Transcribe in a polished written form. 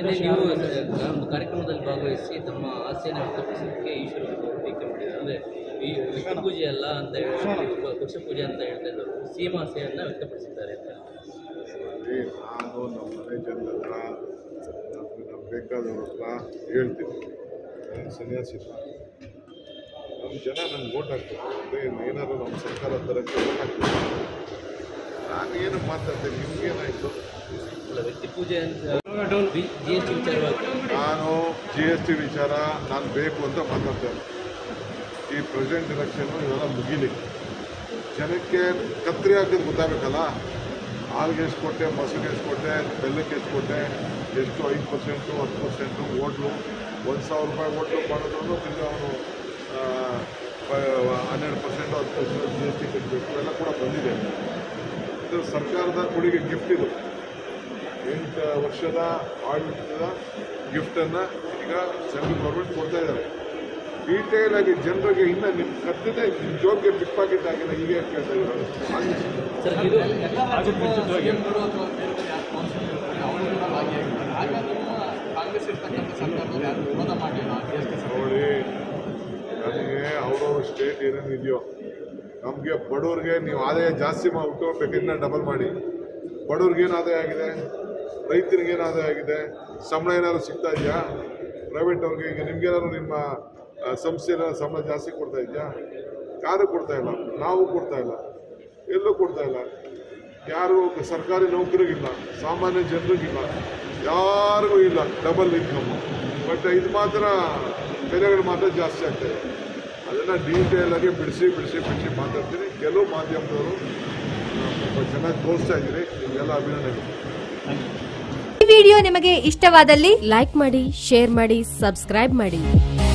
ನೀವು ಕಾರ್ಯಕ್ರಮದಲ್ಲಿ ಭಾಗವಹಿಸಿ ತಮ್ಮ ಆಸೆಯನ್ನು ವ್ಯಕ್ತಪಡಿಸೋದಕ್ಕೆ ಈಶ್ವರ ಟೀಕೆ ಮಾಡಿದ್ದಾರೆ. ಅಂದರೆ ಈ ವಿಷ್ಣು ಪೂಜೆ ಅಲ್ಲ ಅಂತ ಹೇಳಿ ಪಕ್ಷ ಪೂಜೆ ಅಂತ ಹೇಳ್ತಾ ಇದ್ದರು, ಸೀಮಾ ಆಸೆಯನ್ನು ವ್ಯಕ್ತಪಡಿಸಿದ್ದಾರೆ ಅಂತ. ನಾನು ನಮ್ಮ ಮನೆ ಜನರ ಹತ್ರ ನಮ್ಗೆ ಬೇಕಾದವ್ರ ಹತ್ರ ಹೇಳ್ತೀನಿ, ಸನ್ಯಾಸಿ ನಮ್ಮ ಜನ ನಂಗೆ ವೋಟ್ ಹಾಕ್ತಾರೆ, ಏನಾದರೂ ನಮ್ಮ ಸರ್ಕಾರ ತರಕ್ಕೆ ವೋಟ್ ಹಾಕ್ತಾರೆ. ನಾನು ಏನು ಮಾತಾಡ್ತೇನೆ, ನಿಮ್ಗೇನಾಯಿತು? ವ್ಯಕ್ತಿ ಪೂಜೆ GST ವಿಚಾರವಾಗಿ ನಾನು GST ವಿಚಾರ ನಾನು ಬೇಕು ಅಂತ ಮಾತಾಡ್ತೇನೆ. ಈ ಪ್ರೆಸಿಡೆಂಟ್ ಎಲೆಕ್ಷನ್ನು ಇವೆಲ್ಲ ಮುಗಿಲಿಕ್ಕೆ ಜನಕ್ಕೆ ಕತ್ತರಿ ಹಾಕೋದು ಗೊತ್ತಾಗಬೇಕಲ್ಲ. ಹಾಲಿಗೆ ಎಷ್ಟು ಕೊಟ್ಟೆ, ಮೊಸರಿಗೆ ಎಷ್ಟು ಕೊಟ್ಟೆ, ಬೆಲ್ಲಕ್ಕೆ ಎಷ್ಟು ಕೊಟ್ಟೆ, ಎಷ್ಟು 5%, 10% ಓಟ್ಲು, 1,000 ರೂಪಾಯಿ ಓಟ್ಲು ಮಾಡಿದ್ರು ತಿರ್ಗಿ ಅವನು 12% 10% GST ಕಟ್ಟಬೇಕು. ಇವೆಲ್ಲ ಕೂಡ ಬಂದಿದೆ. ಇದು ಸರ್ಕಾರದ ಕೊಡುಗೆ, ಗಿಫ್ಟ್. ಇದು 8 ವರ್ಷದ ಆಡಳಿತದ ಗಿಫ್ಟನ್ನು ಈಗ ಸೆಂಟ್ರಲ್ ಗೌರ್ಮೆಂಟ್ ಕೊಡ್ತಾ ಇದ್ದಾರೆ. ಡೀಟೇಲ್ ಆಗಿ ಜನರಿಗೆ ಇನ್ನೂ ನಿಮ್ಮ ಕತ್ತಿದೆ, ನಿಮ್ಮ ಜೋಬ್ಗೆ ಪಿಕ್ ಪಾಕೆಟ್ ಆಗಿಲ್ಲ, ಹೀಗೆ ಕೇಳ್ತಾ ಇದ್ದಾರೆ. ನೋಡಿ, ನನಗೆ ಅವ್ರವ್ರ ಸ್ಟೇಟ್ ಏನೇನಿದೆಯೋ, ನಮಗೆ ಬಡವ್ರಿಗೆ ನೀವು ಆದಾಯ ಜಾಸ್ತಿ ಮಾಡ್ಬಿಟ್ಟು ಇನ್ನೂ ಡಬಲ್ ಮಾಡಿ. ಬಡವ್ರಿಗೇನು ಆದಾಯ ಆಗಿದೆ, ರೈತರಿಗೇನು ಆದಾಯ ಆಗಿದೆ, ಸಂಬಳ ಏನಾದ್ರು ಸಿಗ್ತಾ ಇದೆಯಾ? ಪ್ರೈವೇಟ್ ಅವ್ರಿಗೆ ಈಗ ನಿಮ್ಗೇನಾದ್ರು ನಿಮ್ಮ ಸಂಸ್ಥೆನ ಸಂಬಳ ಜಾಸ್ತಿ ಕೊಡ್ತಾ ಇದೆಯಾ? ಯಾರು ಕೊಡ್ತಾ ಇಲ್ಲ, ನಾವು ಕೊಡ್ತಾ ಇಲ್ಲ, ಎಲ್ಲೂ ಕೊಡ್ತಾ ಇಲ್ಲ. ಯಾರು ಸರ್ಕಾರಿ ನೌಕರಿಗಿಲ್ಲ, ಸಾಮಾನ್ಯ ಜನರಿಗಿಲ್ಲ, ಯಾರಿಗೂ ಇಲ್ಲ ಡಬಲ್ ಇನ್ಕಮ್. ಬಟ್ ಇದು ಮಾತ್ರ ಬೆಲೆಗಳು ಮಾತ್ರ ಜಾಸ್ತಿ ಆಗ್ತಾಯಿದೆ. ಅದನ್ನು ಡೀಟೇಲಾಗಿ ಬಿಡಿಸಿ ಮಾತಾಡ್ತೀನಿ. ಕೆಲವು ಮಾಧ್ಯಮದವರು ಚೆನ್ನಾಗಿ ತೋರಿಸ್ತಾ ಇದ್ದೀರಿ, ನಿಮಗೆಲ್ಲ ಅಭಿನಂದನೆ. ಈ ವಿಡಿಯೋ ನಿಮಗೆ ಇಷ್ಟವಾದಲ್ಲಿ ಲೈಕ್ ಮಾಡಿ, ಶೇರ್ ಮಾಡಿ, ಸಬ್ಸ್ಕ್ರೈಬ್ ಮಾಡಿ.